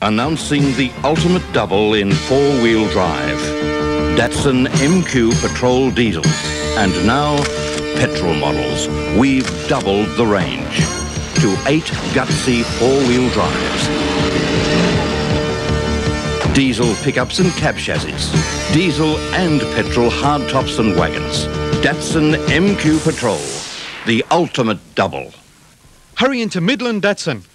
Announcing the ultimate double in four-wheel drive. Datsun MQ Patrol Diesel. And now, petrol models. We've doubled the range to 8 gutsy four-wheel drives. Diesel pickups and cab chassis. Diesel and petrol hardtops and wagons. Datsun MQ Patrol. The ultimate double. Hurry into Midland Datsun.